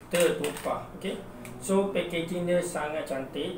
tertumpah. Okay, so packaging dia sangat cantik.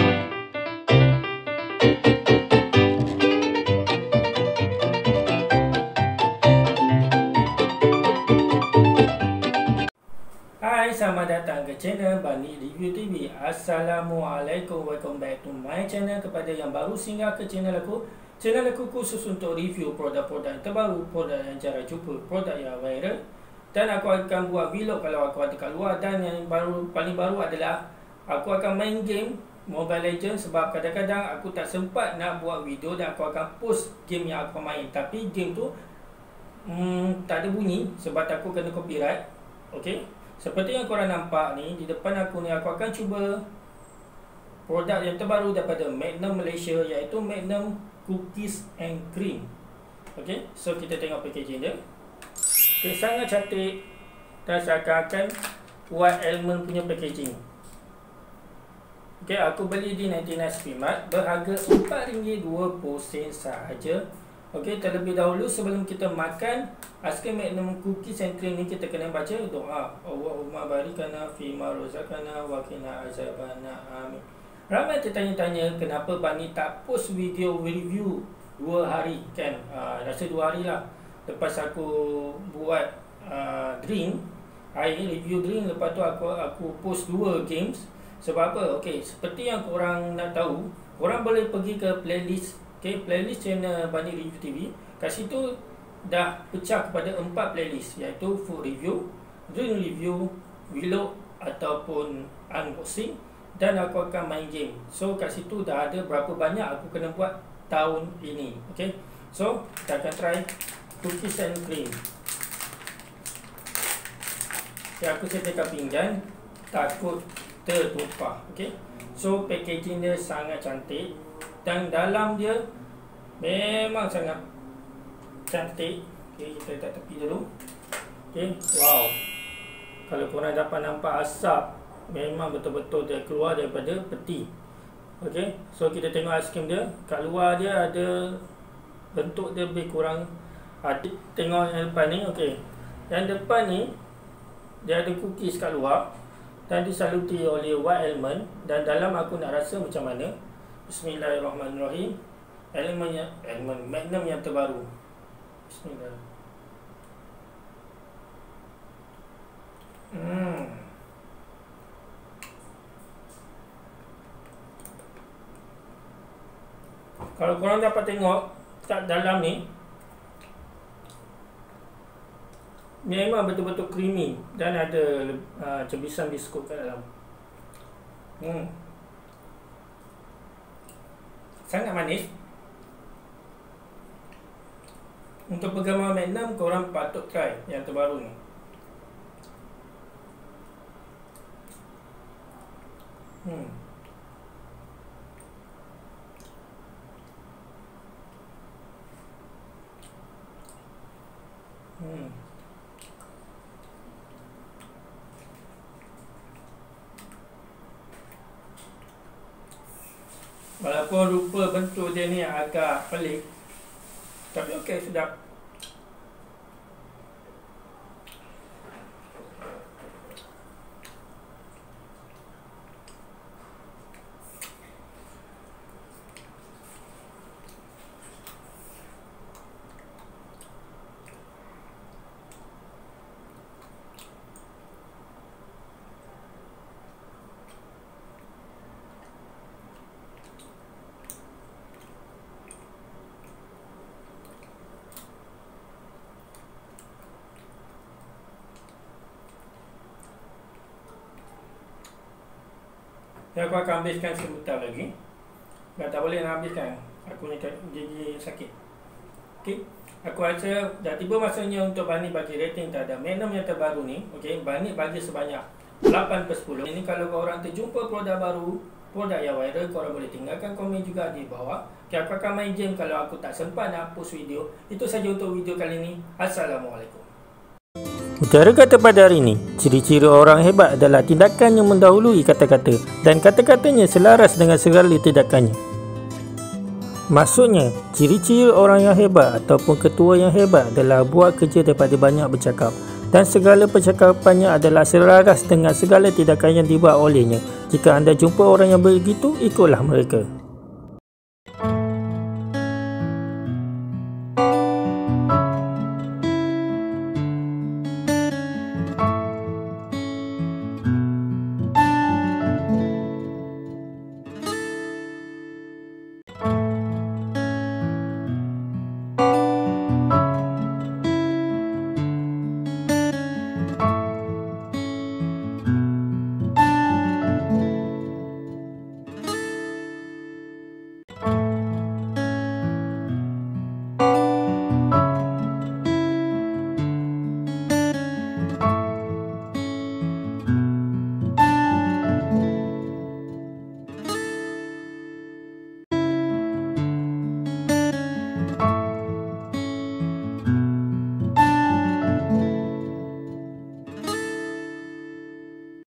Hai, selamat datang ke channel Bani Review TV. Assalamualaikum, welcome back to my channel. Kepada yang baru singgah ke channel aku khusus untuk review produk-produk yang terbaru, produk yang jarang jumpa, produk yang viral. Dan aku akan buat vlog kalau aku ada kat luar. Dan yang paling baru adalah aku akan main game Mobile Legends. Sebab kadang-kadang aku tak sempat nak buat video dan aku akan post game yang aku main. Tapi game tu tak ada bunyi sebab aku kena copyright. Okay, seperti yang korang nampak ni di depan aku ni, aku akan cuba produk yang terbaru daripada Magnum Malaysia, iaitu Magnum Cookies and Cream. Okay, so kita tengok packaging dia. Okay, sangat cantik dan seakan-akan white element punya packaging. Okay, aku beli di 99 Speedmart berharga RM4.20 sahaja. Okay, terlebih dahulu sebelum kita makan aiskrim Magnum Cookies and Cream ni, kita kena baca doa. Allahumma barikana fima rozaqana wa qina azabana, amin. Ramai tertanya-tanya kenapa Bani tak post video review 2 hari kan. Rasa 2 hari lah lepas aku buat drink, air review drink. Lepas tu aku post 2 games. Sebab apa? Okay, seperti yang korang nak tahu, korang boleh pergi ke playlist. Okay, playlist channel Bani Review TV. Kat situ dah pecah kepada 4 playlist, iaitu food review, drink review, vlog ataupun unboxing, dan aku akan main game. So kat situ dah ada berapa banyak aku kena buat tahun ini. Okay, so kita akan try cookies and cream. Okay, aku sediakan pinggan, takut tertumpah. Okay, so packaging dia sangat cantik dan dalam dia memang sangat cantik. Okay, kita letak tepi dulu. Okay, wow, kalau korang dapat nampak asap, memang betul-betul dia keluar daripada peti. Okay, so kita tengok aiskrim dia. Kat luar dia ada bentuk dia lebih kurang. Tengok yang depan ni. Okay, yang depan ni dia ada cookies kat luar dan disaluti oleh white element. Dan dalam aku nak rasa macam mana. Bismillahirrahmanirrahim. Elemen Magnum yang terbaru. Bismillah. Kalau korang dapat tengok kat dalam ni, memang betul-betul creamy dan ada cebisan biskut kat dalam. Sangat manis. Untuk penggemar Magnum, korang patut try yang terbaru ni. Walaupun rupa bentuk dia ni agak pelik, tapi okey, sedap. Dan aku akan habiskan sebentar lagi. Tak boleh nak habiskan, aku ni gigi sakit. Okay, aku rasa dah tiba masanya untuk Bani bagi rating terhadap Magnum yang terbaru ni. Okay, Bani bagi sebanyak 8/10. Ini kalau korang terjumpa produk baru, produk yang viral, korang boleh tinggalkan komen juga di bawah. Okay, aku akan main game kalau aku tak sempat nak post video. Itu saja untuk video kali ini. Assalamualaikum. Utara kata pada hari ini, ciri-ciri orang hebat adalah tindakan yang mendahului kata-kata dan kata-katanya selaras dengan segala tindakannya. Maksudnya, ciri-ciri orang yang hebat ataupun ketua yang hebat adalah buat kerja daripada banyak bercakap. dan segala percakapannya adalah selaras dengan segala tindakan yang dibuat olehnya. Jika anda jumpa orang yang begitu, ikutlah mereka.